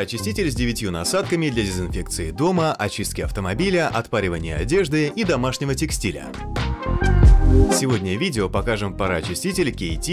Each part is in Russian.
Пароочиститель с 9 насадками для дезинфекции дома, очистки автомобиля, отпаривания одежды и домашнего текстиля. Сегодня в видео покажем пароочиститель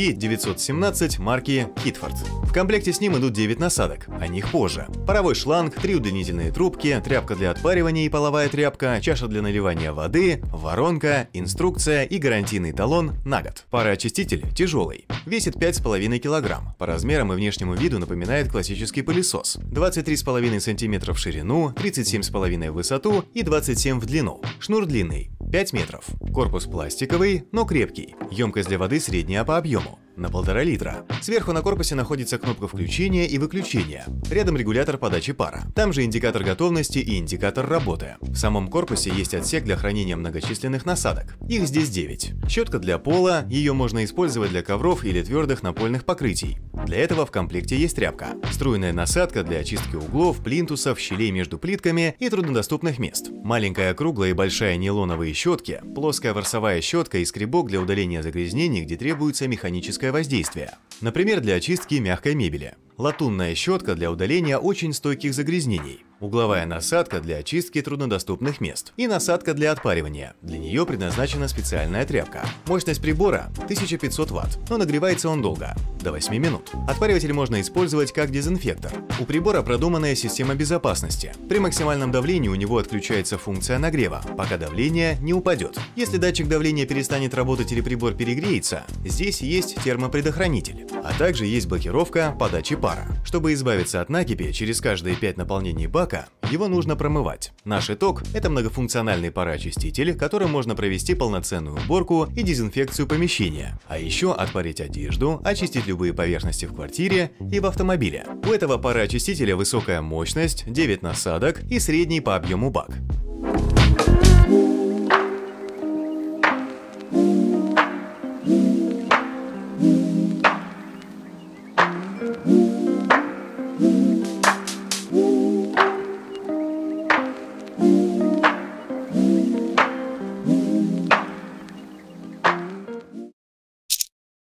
KT917 марки Хитфорд. В комплекте с ним идут 9 насадок, о них позже. Паровой шланг, 3 удлинительные трубки, тряпка для отпаривания и половая тряпка, чаша для наливания воды, воронка, инструкция и гарантийный талон на год. Пароочиститель тяжелый, весит 5,5 кг. По размерам и внешнему виду напоминает классический пылесос. 23,5 см в ширину, 37,5 в высоту и 27 в длину. Шнур длинный, 5 метров. Корпус пластиковый, но крепкий. Емкость для воды средняя по объему, на 1,5 литра. Сверху на корпусе находится кнопка включения и выключения. Рядом регулятор подачи пара. Там же индикатор готовности и индикатор работы. В самом корпусе есть отсек для хранения многочисленных насадок. Их здесь 9. Щетка для пола, ее можно использовать для ковров или твердых напольных покрытий. Для этого в комплекте есть тряпка. Струйная насадка для очистки углов, плинтусов, щелей между плитками и труднодоступных мест. Маленькая круглая и большая нейлоновые щетки, плоская ворсовая щетка и скребок для удаления загрязнений, где требуется механическое воздействие. Например, для очистки мягкой мебели. Латунная щетка для удаления очень стойких загрязнений. Угловая насадка для очистки труднодоступных мест. И насадка для отпаривания. Для нее предназначена специальная тряпка. Мощность прибора 1500 Вт, но нагревается он долго, до 8 минут. Отпариватель можно использовать как дезинфектор. У прибора продуманная система безопасности. При максимальном давлении у него отключается функция нагрева, пока давление не упадет. Если датчик давления перестанет работать или прибор перегреется, здесь есть термопредохранитель. А также есть блокировка подачи пара. Чтобы избавиться от накипи, через каждые 5 наполнений бака его нужно промывать. Наш итог – это многофункциональный пароочиститель, которым можно провести полноценную уборку и дезинфекцию помещения, а еще отпарить одежду, очистить любые поверхности в квартире и в автомобиле. У этого пароочистителя высокая мощность, 9 насадок и средний по объему бак.